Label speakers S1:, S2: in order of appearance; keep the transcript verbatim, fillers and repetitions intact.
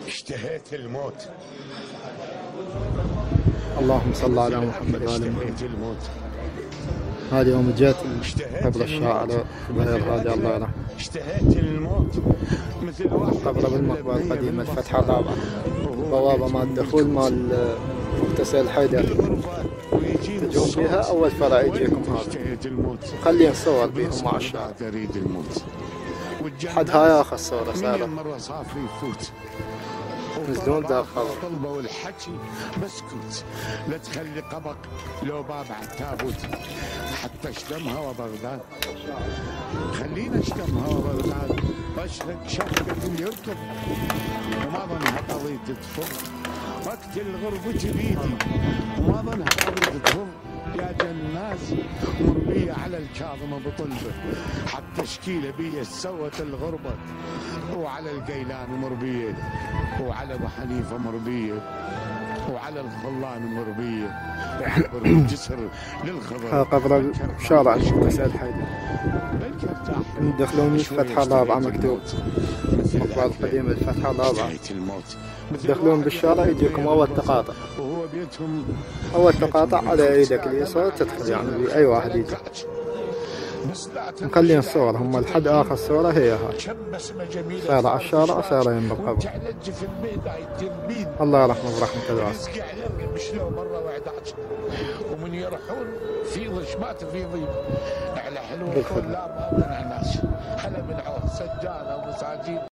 S1: اشتهيت الموت.
S2: اللهم صل على محمد وعلى
S1: اشتهيت الموت.
S2: هذه يوم جات قبر الشاعر زبير هذه الله يرحمه.
S1: اشتهيت الموت مثل واحد
S2: قبر بالمقبرة القديمة الفتحة الرابعة، بوابة مال الدخول مال مغتسل الحيدر، تجون فيها أول فرع يجيكم هذا. خلي نصور بيهم مع الشاعر. حد هاي آخر صورة صارت ينزلون دار قبر.
S1: طلبوا الحكي بسكت، لا تخلي قبق لو باب على التابوت حتى اشتم هوا بغداد. خلينا اشتم هوا بغداد بشرك شفقة اللي يركض وما ظنها قضية تفر. وقت الغرب جبيدي وما ظنها قضية تفر. يا جناز مربية على الكاظمة بطلبة حتى شكيلة بيه سوت الغربة. وعلى القيلان مربية وعلى ابو حنيفة مربية وعلى الخلان مربية وعبر الجسر للخضر.
S2: قبر شارع المغتسل الحيدر يدخلون الفتحة الرابعة مكتوب المقبرة القديمة الفتحة الرابعة. تدخلون بالشارع يجيكم أول تقاطع، أول تقاطع على ايدك اليسار تدخل يعني بأي واحد يجي. مخلين الصور هم لحد آخر صورة هي هاي. سار على الشارع سار يم بالقبر. الله يرحمه برحمته الواسعة.
S1: ومن يروحون في ضش ما تفيضي على حلو لا ما ناس هلا من عوض سجانة ومساجين.